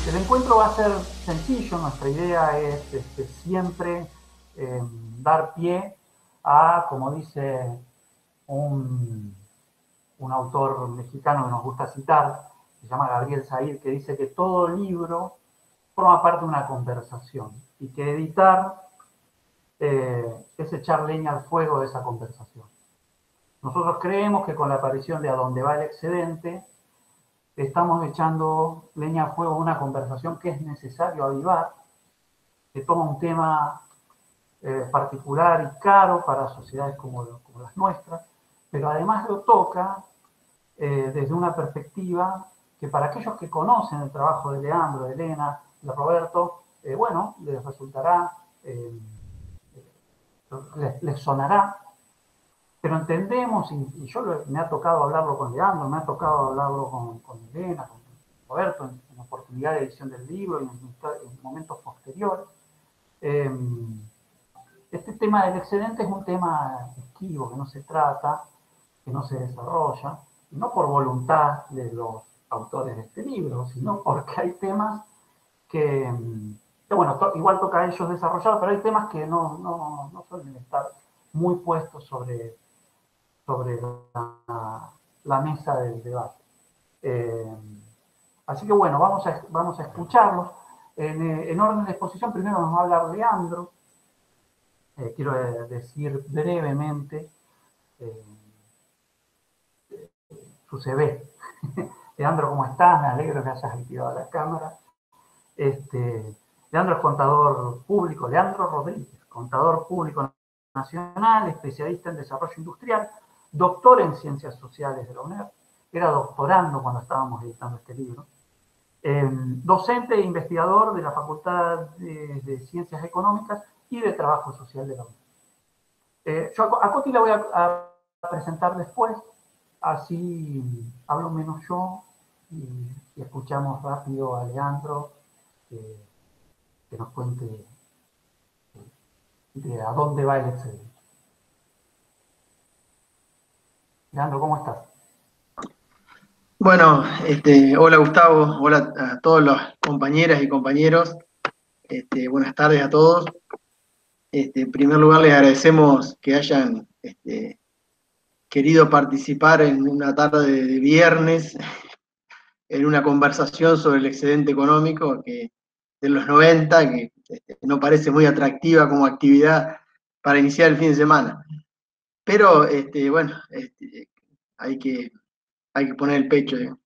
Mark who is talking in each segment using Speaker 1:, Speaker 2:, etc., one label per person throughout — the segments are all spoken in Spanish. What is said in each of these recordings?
Speaker 1: El encuentro va a ser sencillo, nuestra idea es siempre dar pie a, como dice un, un autor mexicano que nos gusta citar, se llama Gabriel Zahir, que dice que todo libro forma parte de una conversación y que editar es echar leña al fuego de esa conversación. Nosotros creemos que con la aparición de A dónde va el excedente, estamos echando leña al fuego de una conversación que es necesario avivar, que toma un tema particular y caro para sociedades como las nuestras, pero además lo toca desde una perspectiva que para aquellos que conocen el trabajo de Leandro, de Elena, de Roberto, bueno, les resultará, les sonará, pero entendemos, y yo me ha tocado hablarlo con Leandro, me ha tocado hablarlo con Elena, con Roberto, en oportunidad de edición del libro y en momentos posteriores. Este tema del excedente es un tema esquivo, que no se trata, que no se desarrolla, y no por voluntad de los autores de este libro, sino porque hay temas que bueno, igual toca a ellos desarrollar, pero hay temas que no suelen estar muy puestos sobre la mesa del debate. Eh, Así que bueno, vamos a escucharlos. En orden de exposición, primero nos va a hablar Leandro. Quiero decir brevemente eh, su CV. Leandro, ¿cómo estás? Me alegro que hayas activado la cámara. Leandro es contador público, Leandro Rodríguez, contador público nacional, especialista en desarrollo industrial, doctor en ciencias sociales de la UNED, era doctorando cuando estábamos editando este libro, docente e investigador de la Facultad de Ciencias Económicas y de Trabajo Social de la UNED. Yo a Coti la voy a presentar después, así hablo menos yo y escuchamos rápido a Leandro que nos cuente de a dónde va el excedente. Leandro, ¿cómo estás?
Speaker 2: Bueno, hola Gustavo, hola a todas las compañeras y compañeros, buenas tardes a todos. En primer lugar, les agradecemos que hayan querido participar en una tarde de viernes, en una conversación sobre el excedente económico de los 90, que no parece muy atractiva como actividad para iniciar el fin de semana. Pero, bueno, hay que poner el pecho, digamos.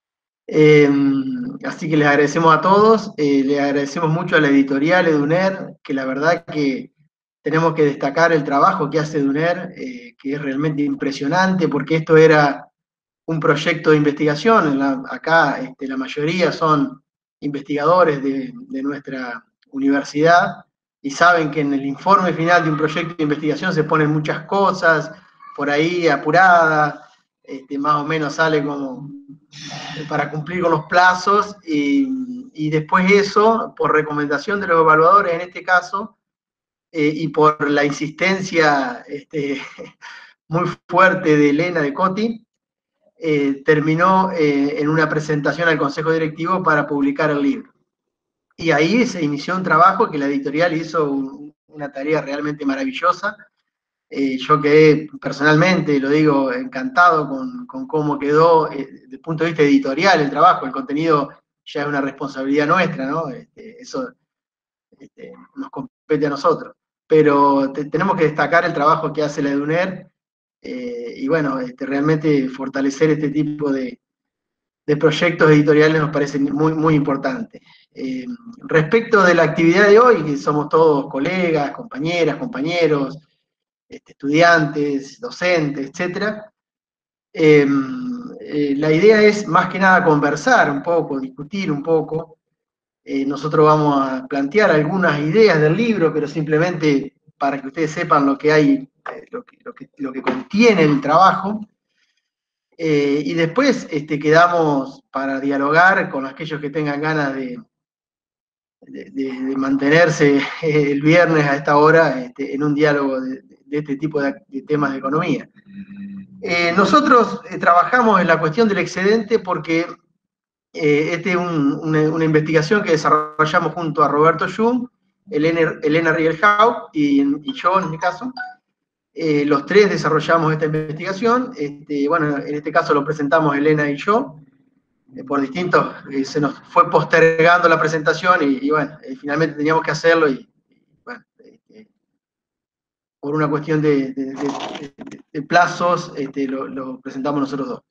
Speaker 2: Así que les agradecemos a todos, les agradecemos mucho a la editorial EDUNER, que la verdad que tenemos que destacar el trabajo que hace EDUNER, que es realmente impresionante, porque esto era un proyecto de investigación. Acá la mayoría son investigadores de nuestra universidad y saben que en el informe final de un proyecto de investigación se ponen muchas cosas, por ahí apuradas, más o menos sale como para cumplir con los plazos y después eso, por recomendación de los evaluadores en este caso, y por la insistencia muy fuerte de Elena de Coti, terminó en una presentación al Consejo Directivo para publicar el libro. Y ahí se inició un trabajo que la editorial hizo una tarea realmente maravillosa. Yo quedé personalmente, lo digo, encantado con cómo quedó desde el punto de vista editorial el trabajo. El contenido ya es una responsabilidad nuestra, ¿no? Eso nos compete a nosotros. Pero tenemos que destacar el trabajo que hace la EDUNER y bueno, realmente fortalecer este tipo de proyectos editoriales nos parece muy, muy importante. Respecto de la actividad de hoy, que somos todos colegas, compañeras, compañeros, estudiantes, docentes, etc. La idea es más que nada conversar un poco, discutir un poco. Nosotros vamos a plantear algunas ideas del libro, pero simplemente para que ustedes sepan lo que hay, lo que contiene el trabajo. Y después quedamos para dialogar con aquellos que tengan ganas de mantenerse el viernes a esta hora en un diálogo de este tipo de temas de economía. Nosotros trabajamos en la cuestión del excedente porque esta es una investigación que desarrollamos junto a Roberto Jung, Elena Rielhaupt y yo en mi caso. Los tres desarrollamos esta investigación. Bueno, en este caso lo presentamos Elena y yo. Por distintos, se nos fue postergando la presentación y bueno, finalmente teníamos que hacerlo y bueno, por una cuestión de plazos, lo presentamos nosotros dos.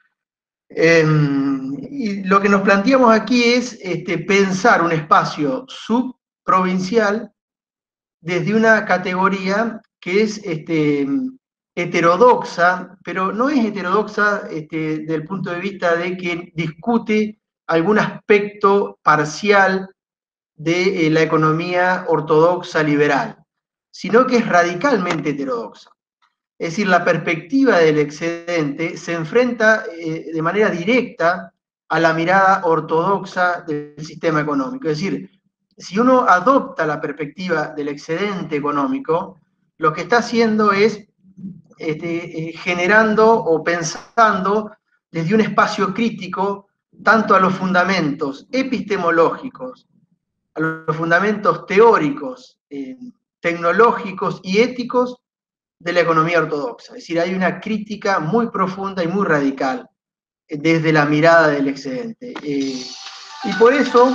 Speaker 2: Y lo que nos planteamos aquí es pensar un espacio subprovincial desde una categoría que es heterodoxa, pero no es heterodoxa desde el punto de vista de que discute algún aspecto parcial de la economía ortodoxa liberal, sino que es radicalmente heterodoxa. Es decir, la perspectiva del excedente se enfrenta de manera directa a la mirada ortodoxa del sistema económico. Es decir, si uno adopta la perspectiva del excedente económico, lo que está haciendo es generando o pensando desde un espacio crítico tanto a los fundamentos epistemológicos, a los fundamentos teóricos, tecnológicos y éticos de la economía ortodoxa. Es decir, hay una crítica muy profunda y muy radical desde la mirada del excedente. Y por eso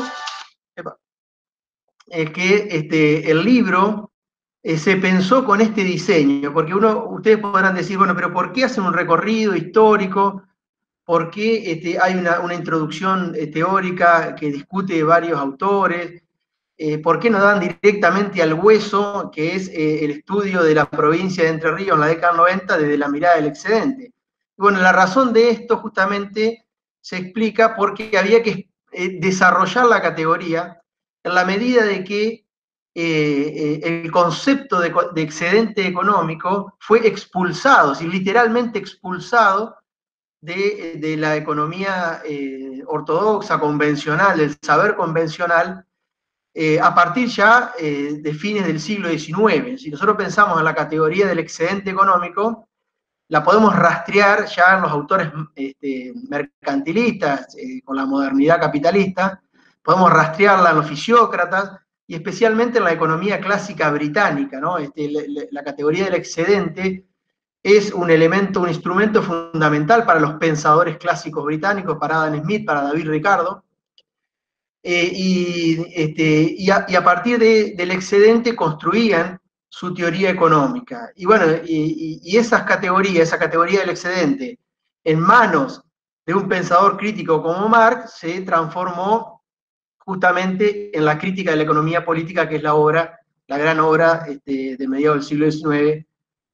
Speaker 2: es que el libro se pensó con este diseño, porque ustedes podrán decir, bueno, pero ¿por qué hacen un recorrido histórico? ¿Por qué hay una introducción teórica que discute varios autores? ¿Por qué no dan directamente al hueso, que es el estudio de la provincia de Entre Ríos en la década del 90 desde la mirada del excedente? Y bueno, la razón de esto justamente se explica porque había que desarrollar la categoría en la medida de que el concepto de excedente económico fue expulsado, es decir, literalmente expulsado de la economía ortodoxa, convencional, del saber convencional, a partir ya de fines del siglo XIX. Si nosotros pensamos en la categoría del excedente económico, la podemos rastrear ya en los autores mercantilistas, con la modernidad capitalista, podemos rastrearla en los fisiócratas y especialmente en la economía clásica británica, ¿no? La categoría del excedente es un elemento, un instrumento fundamental para los pensadores clásicos británicos, para Adam Smith, para David Ricardo, y a partir del excedente construían su teoría económica. Y bueno, y esa categoría del excedente, en manos de un pensador crítico como Marx, se transformó justamente en la crítica de la economía política, que es la gran obra de mediados del siglo XIX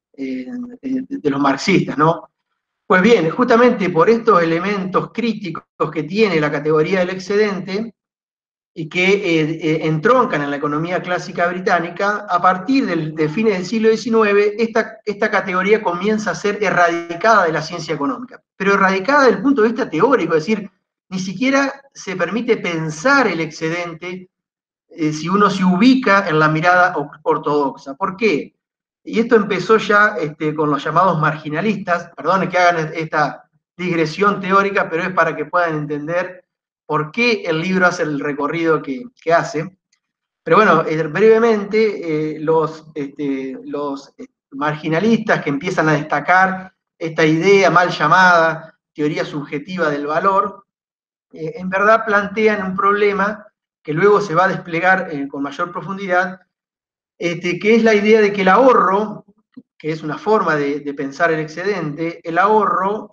Speaker 2: de los marxistas, ¿no? Pues bien, justamente por estos elementos críticos que tiene la categoría del excedente, y que entroncan en la economía clásica británica, a partir de fines del siglo XIX, esta categoría comienza a ser erradicada de la ciencia económica, pero erradicada desde el punto de vista teórico, es decir, ni siquiera se permite pensar el excedente si uno se ubica en la mirada ortodoxa. ¿Por qué? Y esto empezó ya con los llamados marginalistas, perdón que hagan esta digresión teórica, pero es para que puedan entender por qué el libro hace el recorrido que hace. Pero bueno, brevemente, los marginalistas que empiezan a destacar esta idea mal llamada teoría subjetiva del valor, en verdad plantean un problema que luego se va a desplegar con mayor profundidad, que es la idea de que el ahorro, que es una forma de pensar el excedente, el ahorro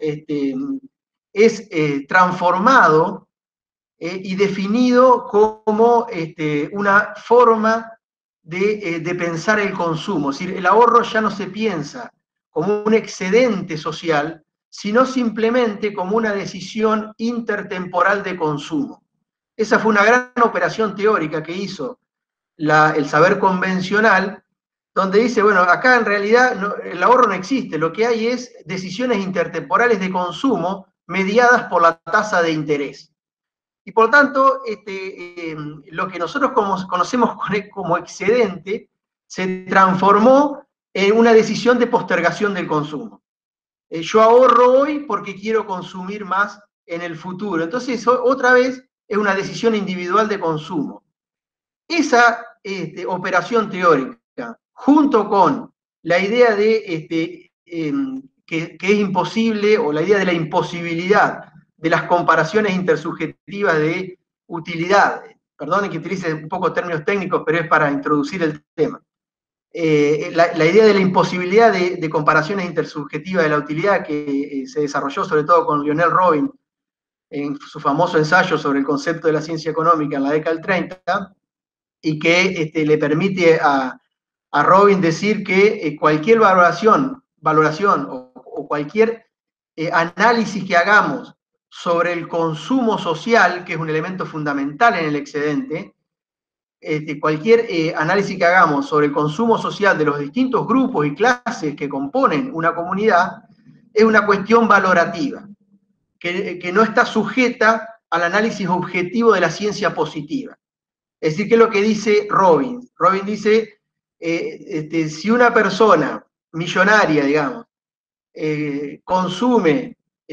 Speaker 2: es transformado y definido como una forma de pensar el consumo. Es decir, el ahorro ya no se piensa como un excedente social, sino simplemente como una decisión intertemporal de consumo. Esa fue una gran operación teórica que hizo el saber convencional, donde dice, bueno, acá en realidad el ahorro no existe, lo que hay es decisiones intertemporales de consumo mediadas por la tasa de interés. Y por lo tanto, lo que nosotros conocemos como excedente se transformó en una decisión de postergación del consumo. Yo ahorro hoy porque quiero consumir más en el futuro. Entonces, otra vez, es una decisión individual de consumo. Esa operación teórica, junto con la idea de que es imposible, o la idea de la imposibilidad de las comparaciones intersubjetivas de utilidad, perdonen que utilice un poco términos técnicos, pero es para introducir el tema. La idea de la imposibilidad de comparaciones intersubjetivas de la utilidad que se desarrolló sobre todo con Lionel Robin en su famoso ensayo sobre el concepto de la ciencia económica en la década del 30, y que le permite a Robin decir que cualquier valoración o cualquier análisis que hagamos sobre el consumo social, que es un elemento fundamental en el excedente, cualquier análisis que hagamos sobre el consumo social de los distintos grupos y clases que componen una comunidad, es una cuestión valorativa, que no está sujeta al análisis objetivo de la ciencia positiva. Es decir, ¿qué es lo que dice Robin? Robin dice, si una persona millonaria, digamos, consume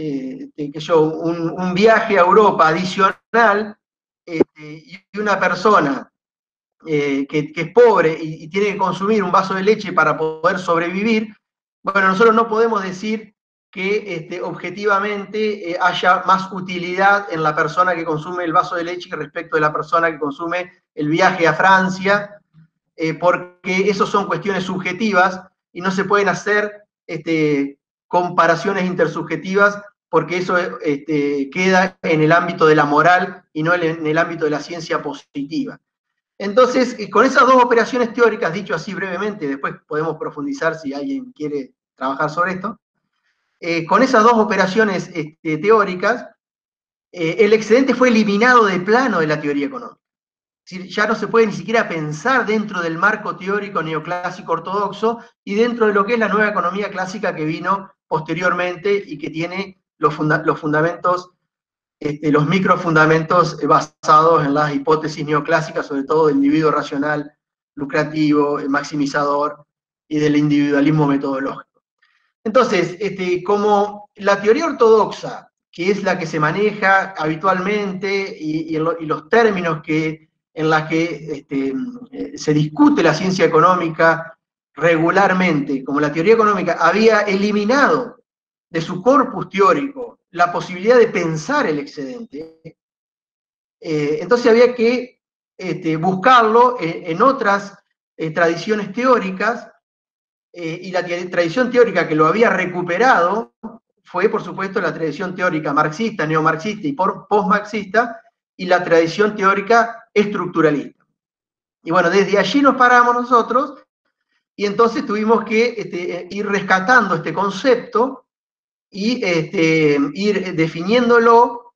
Speaker 2: un viaje a Europa adicional, y una persona que es pobre y tiene que consumir un vaso de leche para poder sobrevivir, bueno, nosotros no podemos decir que objetivamente haya más utilidad en la persona que consume el vaso de leche que respecto de la persona que consume el viaje a Francia, porque eso son cuestiones subjetivas y no se pueden hacer comparaciones intersubjetivas, porque eso queda en el ámbito de la moral y no en el ámbito de la ciencia positiva. Entonces, con esas dos operaciones teóricas, dicho así brevemente, después podemos profundizar si alguien quiere trabajar sobre esto, con esas dos operaciones teóricas, el excedente fue eliminado de plano de la teoría económica. Es decir, ya no se puede ni siquiera pensar dentro del marco teórico neoclásico ortodoxo y dentro de lo que es la nueva economía clásica que vino posteriormente y que tiene los fundamentos, los microfundamentos basados en las hipótesis neoclásicas, sobre todo del individuo racional, lucrativo, maximizador y del individualismo metodológico. Entonces, como la teoría ortodoxa, que es la que se maneja habitualmente y los términos en los que se discute la ciencia económica regularmente, como la teoría económica había eliminado de su corpus teórico la posibilidad de pensar el excedente, entonces había que buscarlo en otras tradiciones teóricas, y la tradición teórica que lo había recuperado fue, por supuesto, la tradición teórica marxista, neomarxista y postmarxista, y la tradición teórica estructuralista. Y bueno, desde allí nos paramos nosotros, y entonces tuvimos que ir rescatando este concepto y ir definiéndolo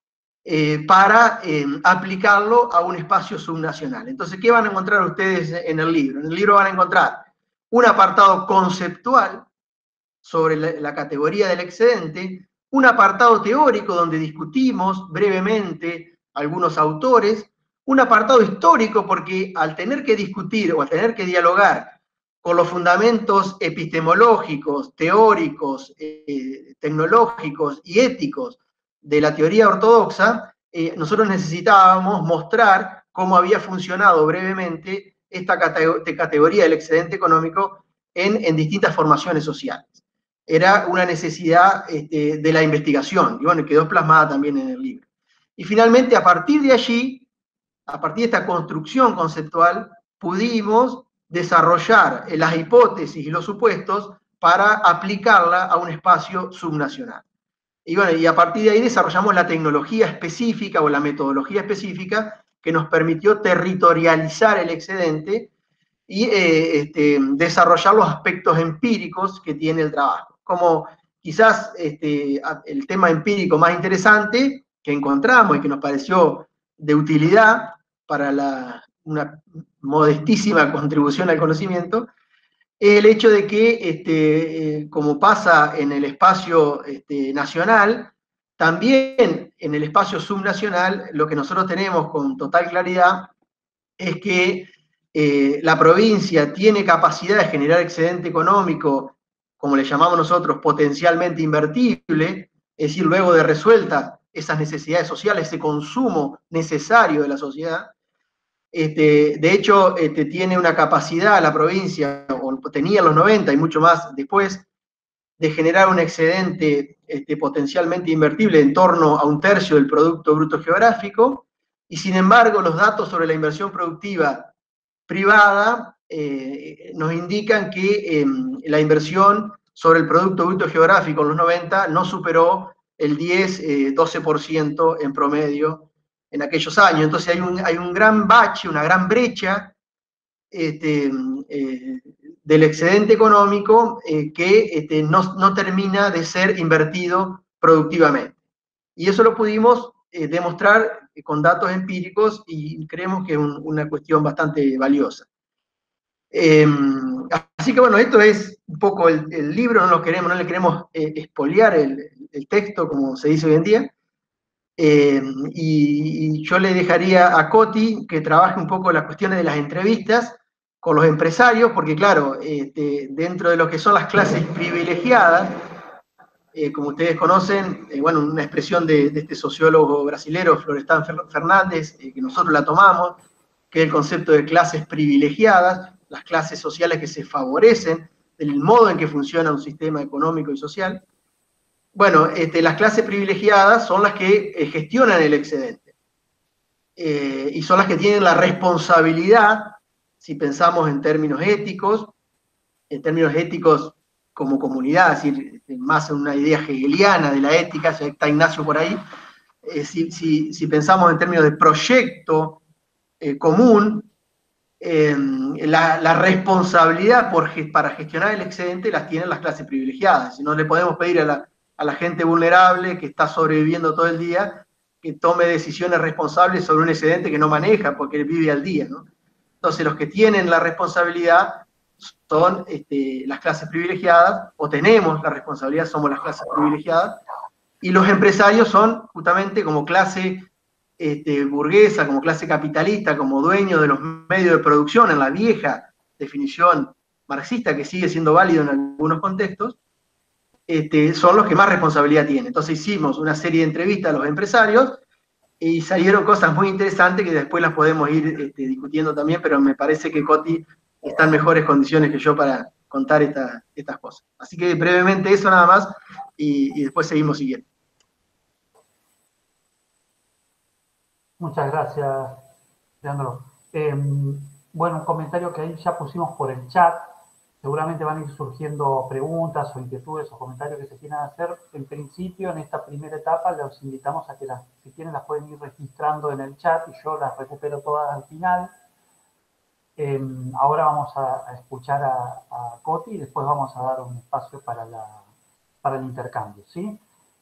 Speaker 2: para aplicarlo a un espacio subnacional. Entonces, ¿qué van a encontrar ustedes en el libro? En el libro van a encontrar un apartado conceptual sobre la categoría del excedente, un apartado teórico donde discutimos brevemente algunos autores, un apartado histórico porque al tener que discutir o al tener que dialogar con los fundamentos epistemológicos, teóricos, tecnológicos y éticos de la teoría ortodoxa, nosotros necesitábamos mostrar cómo había funcionado brevemente esta categoría del excedente económico en distintas formaciones sociales. Era una necesidad de la investigación, y bueno, quedó plasmada también en el libro. Y finalmente, a partir de allí, a partir de esta construcción conceptual, pudimos desarrollar las hipótesis y los supuestos para aplicarla a un espacio subnacional. Y bueno, y a partir de ahí desarrollamos la tecnología específica o la metodología específica que nos permitió territorializar el excedente y desarrollar los aspectos empíricos que tiene el trabajo. Como quizás el tema empírico más interesante que encontramos y que nos pareció de utilidad para una modestísima contribución al conocimiento, es el hecho de que, como pasa en el espacio nacional, también en el espacio subnacional, lo que nosotros tenemos con total claridad es que la provincia tiene capacidad de generar excedente económico, como le llamamos nosotros, potencialmente invertible, es decir, luego de resueltas esas necesidades sociales, ese consumo necesario de la sociedad. De hecho, tiene una capacidad la provincia, o tenía en los 90 y mucho más después, de generar un excedente potencialmente invertible en torno a 1/3 del Producto Bruto Geográfico, y sin embargo los datos sobre la inversión productiva privada nos indican que la inversión sobre el Producto Bruto Geográfico en los 90 no superó el 10-12% en promedio en aquellos años. Entonces hay un gran bache, una gran brecha del excedente económico que no termina de ser invertido productivamente. Y eso lo pudimos demostrar con datos empíricos y creemos que es una cuestión bastante valiosa. Así que bueno, esto es un poco el libro, no le queremos expoliar el texto, como se dice hoy en día. Y yo le dejaría a Coti que trabaje un poco las cuestiones de las entrevistas con los empresarios, porque claro, dentro de lo que son las clases privilegiadas, como ustedes conocen, bueno, una expresión de este sociólogo brasilero, Florestan Fernández, que nosotros la tomamos, que es el concepto de clases privilegiadas, las clases sociales que se favorecen del modo en que funciona un sistema económico y social. Bueno, las clases privilegiadas son las que gestionan el excedente y son las que tienen la responsabilidad, si pensamos en términos éticos como comunidad, es decir, más en una idea hegeliana de la ética, ya está Ignacio por ahí, si pensamos en términos de proyecto común, la responsabilidad para gestionar el excedente las tienen las clases privilegiadas. Si no le podemos pedir a la gente vulnerable que está sobreviviendo todo el día que tome decisiones responsables sobre un excedente que no maneja porque vive al día, ¿no? Entonces los que tienen la responsabilidad son las clases privilegiadas, o tenemos la responsabilidad, somos las clases privilegiadas, y los empresarios son justamente como clase burguesa, como clase capitalista, como dueño de los medios de producción, en la vieja definición marxista que sigue siendo válido en algunos contextos, son los que más responsabilidad tienen. Entonces hicimos una serie de entrevistas a los empresarios y salieron cosas muy interesantes que después las podemos ir discutiendo también, pero me parece que Coti está en mejores condiciones que yo para contar estas cosas. Así que brevemente eso nada más y después seguimos siguiendo.
Speaker 1: Muchas gracias, Leandro. Bueno, un comentario que ahí ya pusimos por el chat. Seguramente van a ir surgiendo preguntas o inquietudes o comentarios que se quieran hacer. En principio, en esta primera etapa, los invitamos a que si quieren las pueden ir registrando en el chat y yo las recupero todas al final. Ahora vamos a escuchar a Coti y después vamos a dar un espacio para el intercambio, ¿sí?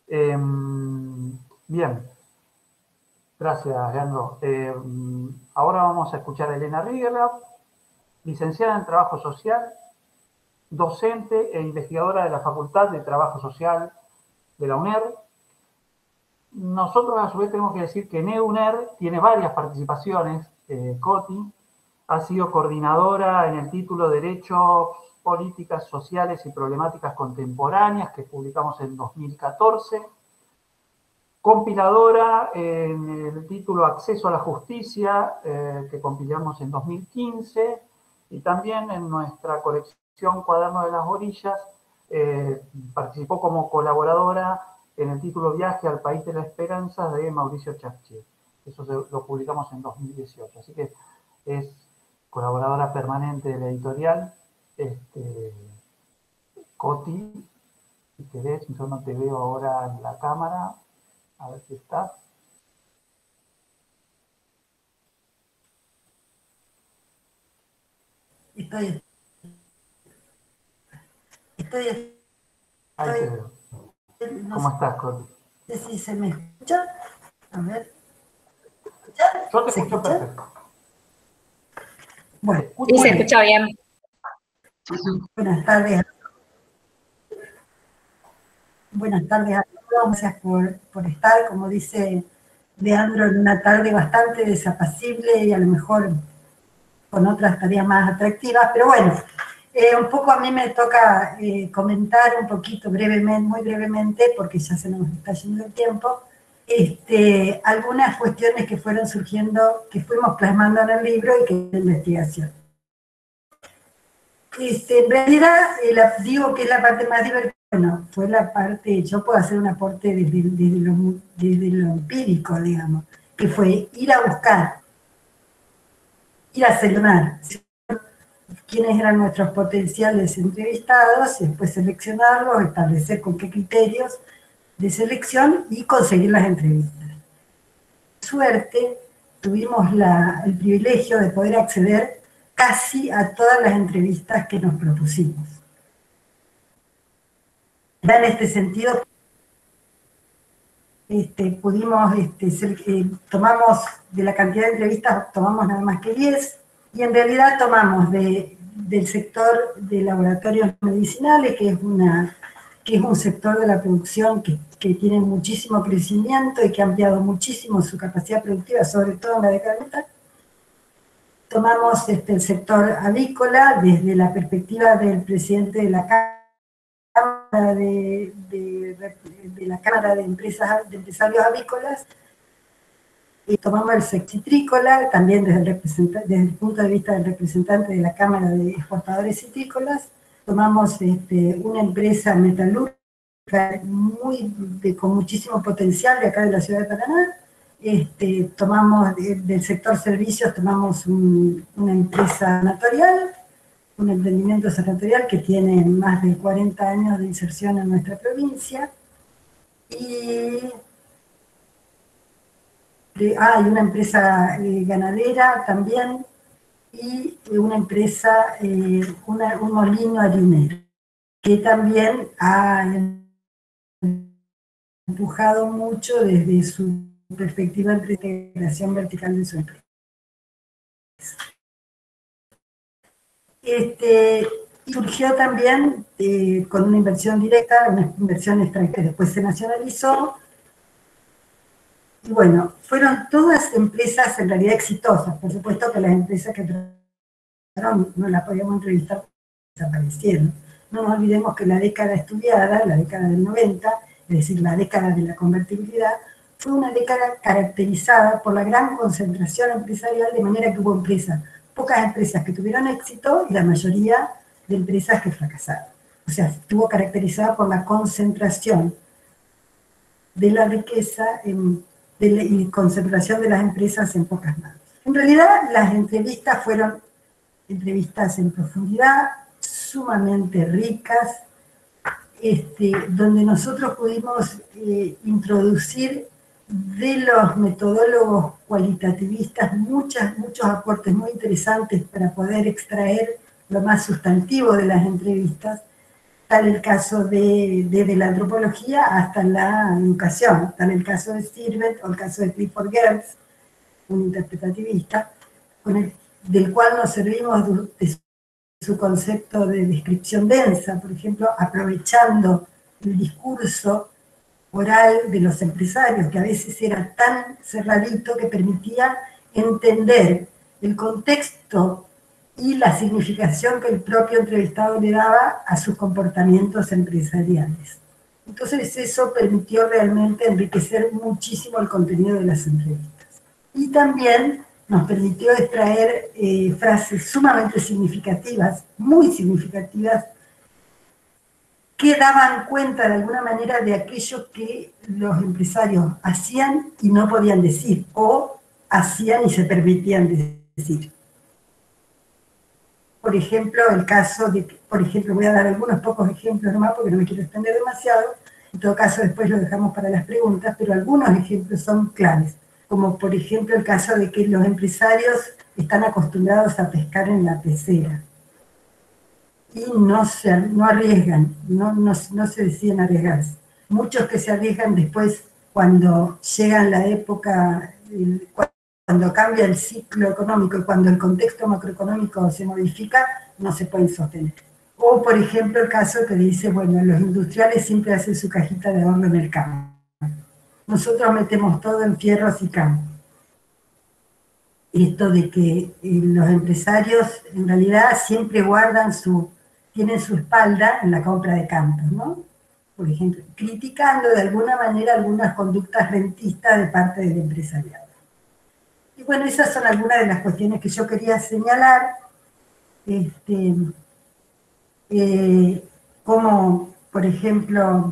Speaker 1: Bien. Gracias, Leandro. Ahora vamos a escuchar a Elena Riegerlab, licenciada en Trabajo Social, docente e investigadora de la Facultad de Trabajo Social de la UNER. Nosotros a su vez tenemos que decir que NEUNER tiene varias participaciones. Coti ha sido coordinadora en el título Derechos, Políticas Sociales y Problemáticas Contemporáneas, que publicamos en 2014. Compiladora en el título Acceso a la Justicia, que compilamos en 2015, y también en nuestra colección Cuaderno de las Orillas, participó como colaboradora en el título Viaje al País de la Esperanza de Mauricio Chachí. Eso lo publicamos en 2018, así que es colaboradora permanente de la editorial. Coti, si querés, yo no te veo ahora en la cámara. A ver si está.
Speaker 3: Estoy.
Speaker 1: Ahí te veo. ¿Cómo estás, Coti?
Speaker 3: No sé si se me escucha. A ver.
Speaker 1: Yo te escucho perfecto.
Speaker 3: Bueno,
Speaker 4: sí, se escucha bien.
Speaker 3: Buenas tardes. Buenas tardes a todos. Gracias por estar, como dice Leandro, en una tarde bastante desapacible y a lo mejor con otras tareas más atractivas, pero bueno, un poco a mí me toca comentar un poquito brevemente, muy brevemente, porque ya se nos está yendo el tiempo, algunas cuestiones que fueron surgiendo, que fuimos plasmando en el libro y que es de investigación. En realidad, digo que es la parte más divertida, bueno, fue la parte, yo puedo hacer un aporte desde lo empírico, digamos, que fue ir a buscar, ir a seleccionar quiénes eran nuestros potenciales entrevistados, y después seleccionarlos, establecer con qué criterios de selección y conseguir las entrevistas. Suerte, tuvimos el privilegio de poder acceder casi a todas las entrevistas que nos propusimos. Ya en este sentido, pudimos, tomamos de la cantidad de entrevistas, tomamos nada más que 10, y en realidad tomamos del sector de laboratorios medicinales, que es un sector de la producción que tiene muchísimo crecimiento y que ha ampliado muchísimo su capacidad productiva, sobre todo en la década de 90. Tomamos el sector avícola desde la perspectiva del presidente de la Cámara de la Cámara de Empresarios Avícolas. Y tomamos el sector citrícola, también desde el punto de vista del representante de la Cámara de Exportadores Citrícolas. Tomamos una empresa metalúrgica con muchísimo potencial de acá de la ciudad de Paraná. Tomamos del sector servicios, tomamos una empresa sanatorial, un emprendimiento sanatorial que tiene más de 40 años de inserción en nuestra provincia. Y hay una empresa ganadera también, y una empresa, un molino harinero, que también ha empujado mucho desde su perspectiva de integración vertical de su empresa. Surgió también con una inversión directa, una inversión extranjera que después se nacionalizó. Y bueno, fueron todas empresas en realidad exitosas. Por supuesto que las empresas que trabajaron no las podíamos entrevistar, desaparecieron. No nos olvidemos que la década estudiada, la década del 90, es decir, la década de la convertibilidad, fue una década caracterizada por la gran concentración empresarial, de manera que hubo pocas empresas que tuvieron éxito y la mayoría de empresas que fracasaron. O sea, estuvo caracterizada por la concentración de la riqueza y concentración de las empresas en pocas manos. En realidad, las entrevistas fueron entrevistas en profundidad, sumamente ricas, donde nosotros pudimos introducir de los metodólogos cualitativistas muchos aportes muy interesantes para poder extraer lo más sustantivo de las entrevistas, tal el caso desde la antropología hasta la educación, tal el caso de Sirvet o el caso de Clifford Geertz, un interpretativista, del cual nos servimos de su concepto de descripción densa, por ejemplo, aprovechando el discurso oral de los empresarios, que a veces era tan cerradito que permitía entender el contexto y la significación que el propio entrevistado le daba a sus comportamientos empresariales. Entonces eso permitió realmente enriquecer muchísimo el contenido de las entrevistas. Y también nos permitió extraer frases sumamente significativas, muy significativas, que daban cuenta de alguna manera de aquello que los empresarios hacían y no podían decir, o hacían y se permitían decir. Por ejemplo, voy a dar algunos pocos ejemplos nomás porque no me quiero extender demasiado, en todo caso después lo dejamos para las preguntas, pero algunos ejemplos son claves, como por ejemplo el caso de que los empresarios están acostumbrados a pescar en la pecera, y no arriesgan, no se deciden arriesgarse. Muchos que se arriesgan después, cuando llega la época, cuando cambia el ciclo económico y cuando el contexto macroeconómico se modifica, no se pueden sostener. O, por ejemplo, el caso que dice, bueno, los industriales siempre hacen su cajita de ahorro en el campo. Nosotros metemos todo en fierros y campo. Esto de que los empresarios en realidad siempre tienen su espalda en la compra de campos, ¿no? por ejemplo, criticando de alguna manera algunas conductas rentistas de parte del empresariado. Y bueno, esas son algunas de las cuestiones que yo quería señalar, como, por ejemplo,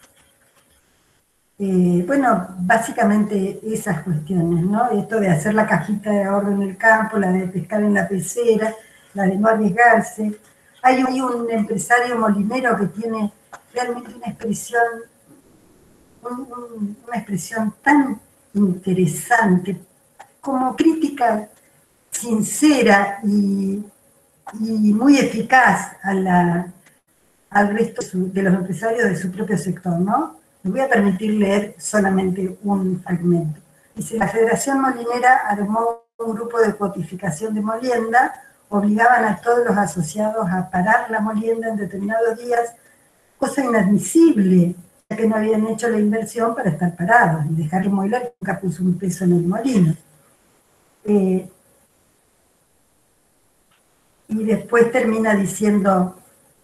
Speaker 3: bueno, básicamente esas cuestiones, ¿no? Esto de hacer la cajita de ahorro en el campo, la de pescar en la pecera, la de no arriesgarse. Hay un empresario molinero que tiene realmente una expresión tan interesante, como crítica sincera y muy eficaz al resto de los empresarios de su propio sector, ¿no? Me voy a permitir leer solamente un fragmento. Dice, la Federación Molinera armó un grupo de cuotificación de molienda, obligaban a todos los asociados a parar la molienda en determinados días, cosa inadmisible, ya que no habían hecho la inversión para estar parados, y dejarlo moler nunca puso un peso en el molino. Y después termina diciendo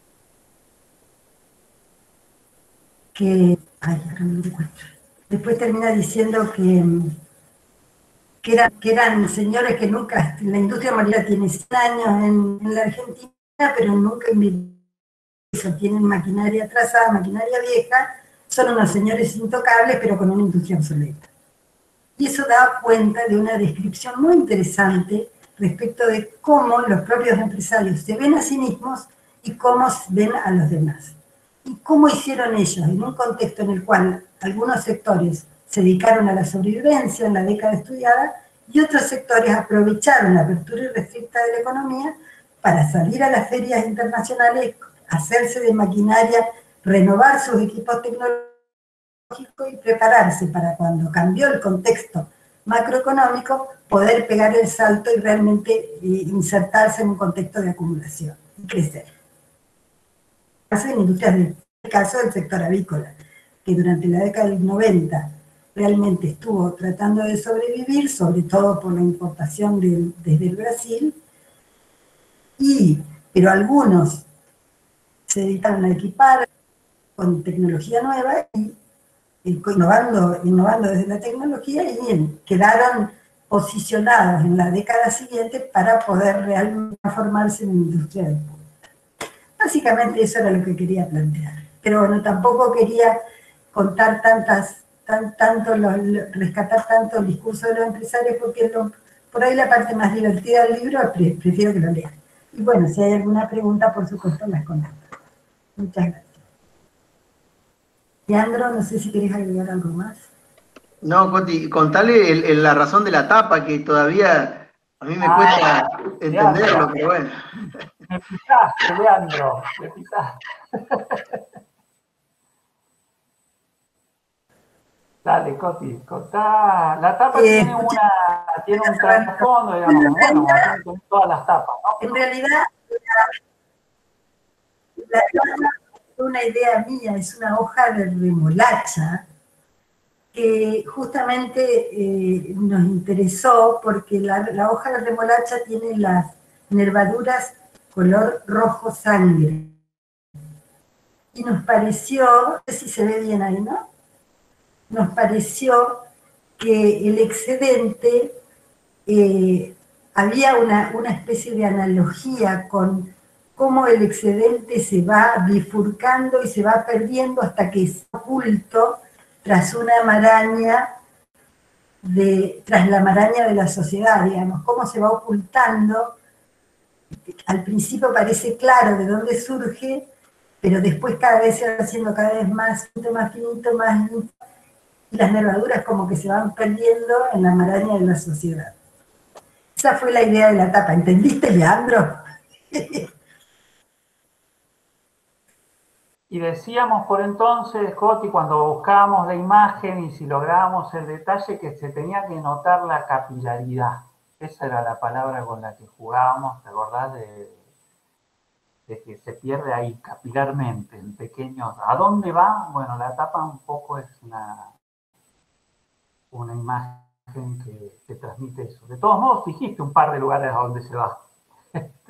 Speaker 3: que, ay, ahora no lo encuentro. Después termina diciendo que eran señores que nunca, la industria molinera tiene 100 años en la Argentina, pero nunca tienen maquinaria atrasada, maquinaria vieja, son unos señores intocables, pero con una industria obsoleta. Y eso da cuenta de una descripción muy interesante respecto de cómo los propios empresarios se ven a sí mismos y cómo ven a los demás. Y cómo hicieron ellos en un contexto en el cual algunos sectores se dedicaron a la sobrevivencia en la década estudiada y otros sectores aprovecharon la apertura irrestricta de la economía para salir a las ferias internacionales, hacerse de maquinaria, renovar sus equipos tecnológicos y prepararse para cuando cambió el contexto macroeconómico, poder pegar el salto y realmente insertarse en un contexto de acumulación y crecer. En el caso del sector avícola, que durante la década del 90 realmente estuvo tratando de sobrevivir, sobre todo por la importación desde el Brasil, pero algunos se dedicaron a equipar con tecnología nueva y innovando desde la tecnología y quedaron posicionados en la década siguiente para poder realmente transformarse en industria del punto. Básicamente eso era lo que quería plantear. Pero bueno, tampoco quería contar rescatar tanto el discurso de los empresarios, porque por ahí la parte más divertida del libro prefiero que lo lean. Y bueno, si hay alguna pregunta, por supuesto, las contesto. Muchas gracias. Leandro, no sé si querés agregar algo más.
Speaker 2: No, Coti, contale la razón de la tapa, que todavía a mí me cuesta entenderlo, pero bueno.
Speaker 1: Me pisaste, Leandro, me pisaste. Dale, Coti, contá. La tapa tiene un trasfondo, digamos, bueno, con todas las tapas, ¿no?
Speaker 3: En realidad, la tapa es una idea mía, es una hoja de remolacha, que justamente nos interesó porque la hoja de remolacha tiene las nervaduras color rojo sangre. Y nos pareció, no sé si se ve bien ahí, ¿no? Nos pareció que el excedente, había una especie de analogía con cómo el excedente se va bifurcando y se va perdiendo hasta que es oculto tras una maraña, tras la maraña de la sociedad, digamos, cómo se va ocultando. Al principio parece claro de dónde surge, pero después cada vez se va haciendo cada vez más finito, más finito, y las nervaduras como que se van perdiendo en la maraña de la sociedad. Esa fue la idea de la tapa. ¿Entendiste, Leandro?
Speaker 1: Y decíamos por entonces, Coti, cuando buscábamos la imagen y si lográbamos el detalle, que se tenía que notar la capilaridad. Esa era la palabra con la que jugábamos, ¿te acordás? De que se pierde ahí capilarmente, en pequeños. ¿A dónde va? Bueno, la tapa un poco es una imagen que transmite eso. De todos modos, dijiste un par de lugares a donde se va.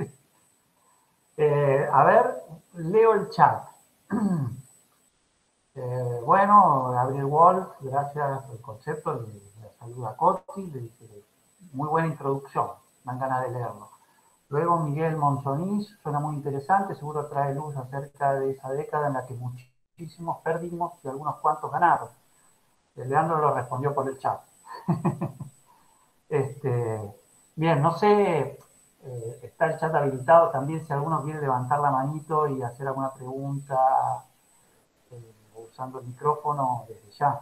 Speaker 1: A ver, leo el chat. bueno, Gabriel Wolf, gracias por el concepto, le saluda a Coti, le dice, muy buena introducción, dan ganas de leerlo. Luego Miguel Monzonís, suena muy interesante, seguro trae luz acerca de esa década en la que muchísimos perdimos y algunos cuantos ganaron. Leandro lo respondió por el chat. Bien, no sé, está el chat habilitado también si alguno quiere levantar la manito y hacer alguna pregunta usando el micrófono desde ya.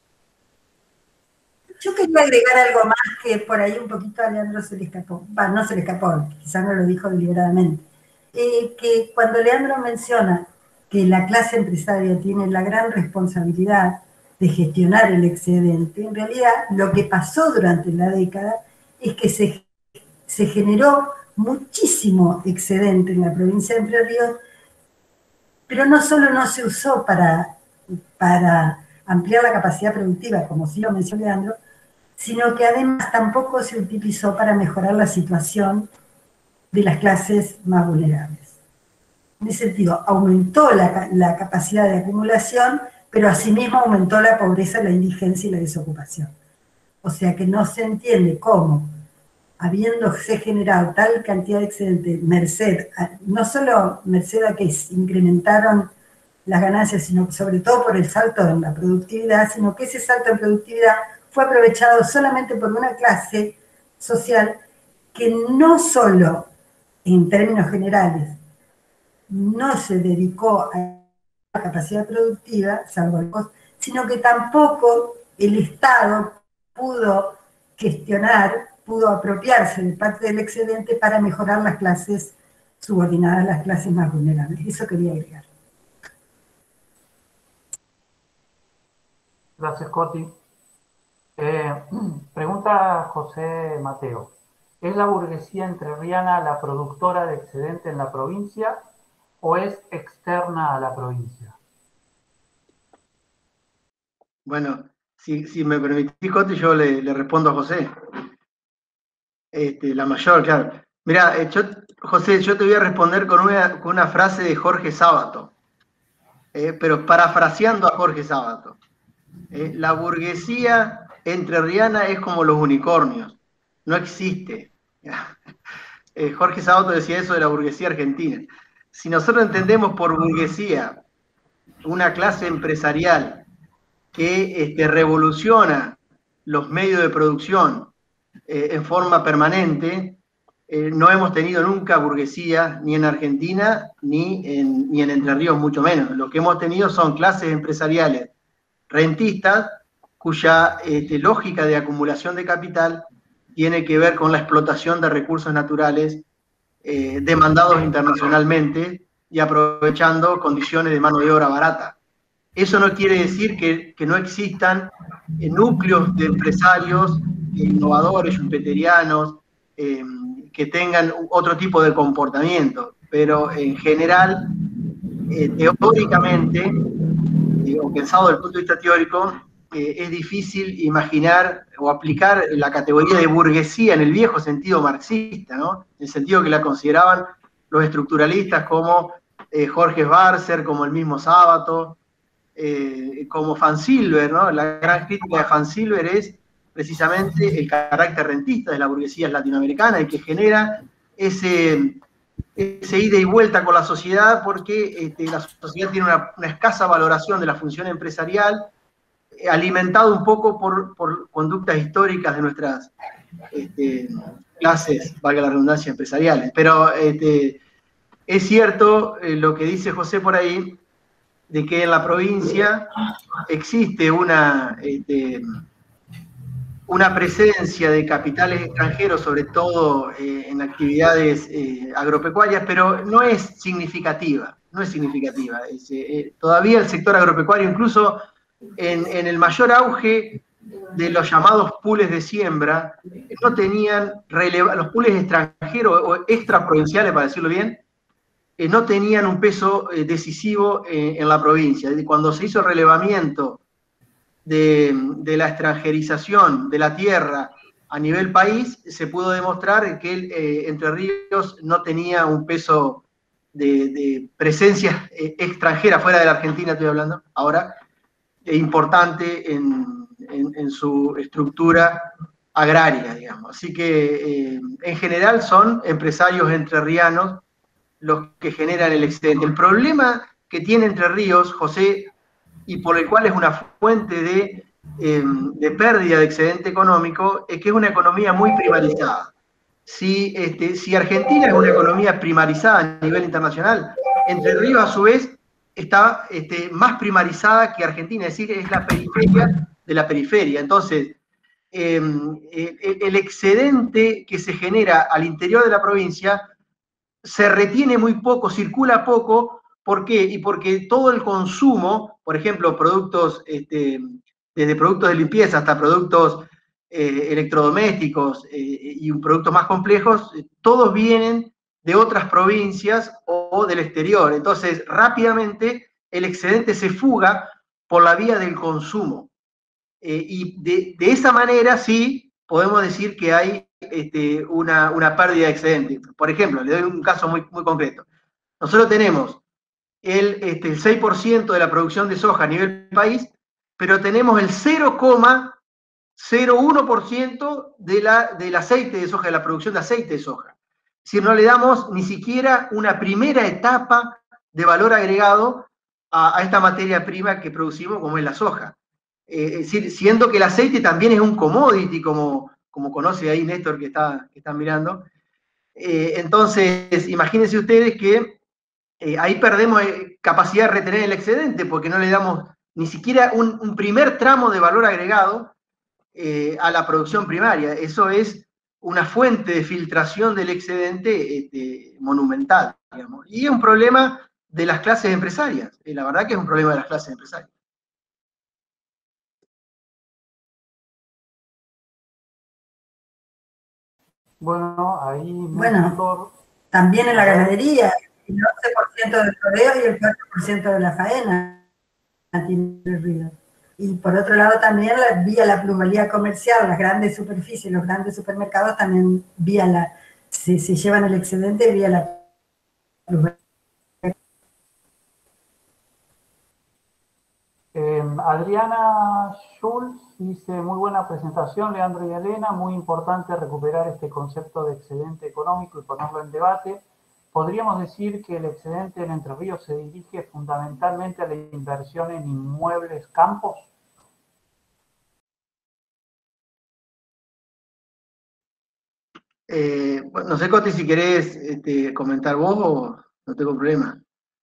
Speaker 3: Yo quería agregar algo más que por ahí un poquito a Leandro se le escapó. No se le escapó, quizás no lo dijo deliberadamente. Que cuando Leandro menciona que la clase empresaria tiene la gran responsabilidad de gestionar el excedente, en realidad lo que pasó durante la década es que se generó muchísimo excedente en la provincia de Entre Ríos, pero no solo no se usó para ampliar la capacidad productiva, como sí lo mencionó Leandro, sino que además tampoco se utilizó para mejorar la situación de las clases más vulnerables. En ese sentido, aumentó la capacidad de acumulación, pero asimismo aumentó la pobreza, la indigencia y la desocupación. O sea que no se entiende cómo, habiéndose generado tal cantidad de excedente, no solo merced a que incrementaron las ganancias, sino sobre todo por el salto en la productividad, sino que ese salto en productividad fue aprovechado solamente por una clase social que no solo, en términos generales, no se dedicó a la capacidad productiva, salvo el costo, sino que tampoco el Estado pudo gestionar, pudo apropiarse de parte del excedente para mejorar las clases subordinadas, las clases más vulnerables. Eso quería agregar.
Speaker 1: Gracias, Coti. Pregunta José Mateo. ¿Es la burguesía entrerriana la productora de excedente en la provincia o es externa a la provincia?
Speaker 2: Bueno, si me permitís, Coti, yo le respondo a José. La mayor, claro. Mira, José, yo te voy a responder con una frase de Jorge Sábato, pero parafraseando a Jorge Sábato. La burguesía entrerriana es como los unicornios, no existe. Jorge Sábato decía eso de la burguesía argentina. Si nosotros entendemos por burguesía una clase empresarial que revoluciona los medios de producción en forma permanente, no hemos tenido nunca burguesía ni en Argentina ni en Entre Ríos, mucho menos. Lo que hemos tenido son clases empresariales rentistas cuya lógica de acumulación de capital tiene que ver con la explotación de recursos naturales demandados internacionalmente y aprovechando condiciones de mano de obra barata. Eso no quiere decir que no existan núcleos de empresarios innovadores, schumpeterianos, que tengan otro tipo de comportamiento, pero en general, teóricamente, o pensado desde el punto de vista teórico, es difícil imaginar o aplicar la categoría de burguesía en el viejo sentido marxista, ¿no? En el sentido que la consideraban los estructuralistas como Jorge Schwarzer, como el mismo Sábato, como Fansilver, ¿no? La gran crítica de Fansilver es precisamente el carácter rentista de la burguesía latinoamericana y que genera ese ida y vuelta con la sociedad porque la sociedad tiene una escasa valoración de la función empresarial, alimentado un poco por conductas históricas de nuestras clases, valga la redundancia, empresariales. Pero es cierto lo que dice José por ahí, de que en la provincia existe una presencia de capitales extranjeros, sobre todo en actividades agropecuarias, pero no es significativa, no es significativa. Todavía el sector agropecuario, incluso en el mayor auge de los llamados pools de siembra, no tenían los pools extranjeros o extraprovinciales, para decirlo bien, no tenían un peso decisivo en la provincia. Cuando se hizo el relevamiento de la extranjerización de la tierra a nivel país, se pudo demostrar que Entre Ríos no tenía un peso de presencia extranjera, fuera de la Argentina estoy hablando ahora, importante en su estructura agraria, digamos. Así que en general son empresarios entrerrianos los que generan el excedente. El problema que tiene Entre Ríos, José, y por el cual es una fuente de pérdida de excedente económico, es que es una economía muy primarizada. Si Argentina es una economía primarizada a nivel internacional, Entre Ríos a su vez está más primarizada que Argentina, es decir, es la periferia de la periferia. Entonces, el excedente que se genera al interior de la provincia se retiene muy poco, circula poco. ¿Por qué? Y porque todo el consumo, por ejemplo, productos, desde productos de limpieza hasta productos electrodomésticos y productos más complejos, todos vienen de otras provincias o del exterior. Entonces, rápidamente el excedente se fuga por la vía del consumo. Y de esa manera sí podemos decir que hay una pérdida de excedente. Por ejemplo, le doy un caso muy, muy concreto. Nosotros tenemos el 6% de la producción de soja a nivel país, pero tenemos el 0,01% del aceite de soja, de la producción de aceite de soja. Es decir, no le damos ni siquiera una primera etapa de valor agregado a esta materia prima que producimos, como es la soja. Siendo que el aceite también es un commodity, como conoce ahí Néstor que está mirando. Entonces, imagínense ustedes que ahí perdemos capacidad de retener el excedente porque no le damos ni siquiera un primer tramo de valor agregado a la producción primaria. Eso es una fuente de filtración del excedente monumental, digamos. Y es un problema de las clases empresarias. La verdad que es un problema de las clases empresarias.
Speaker 1: Bueno, ahí
Speaker 3: Néstor, también en la ganadería, el 11% del rodeo y el 4% de la faena tiene el río. Y por otro lado también vía la plusvalía comercial, las grandes superficies, los grandes supermercados también se llevan el excedente vía la plusvalía.
Speaker 1: Adriana Schulz dice, muy buena presentación, Leandro y Elena, muy importante recuperar este concepto de excedente económico y ponerlo en debate. ¿Podríamos decir que el excedente en Entre Ríos se dirige fundamentalmente a la inversión en inmuebles campos?
Speaker 2: No sé, Coti, si querés comentar vos o no tengo problema.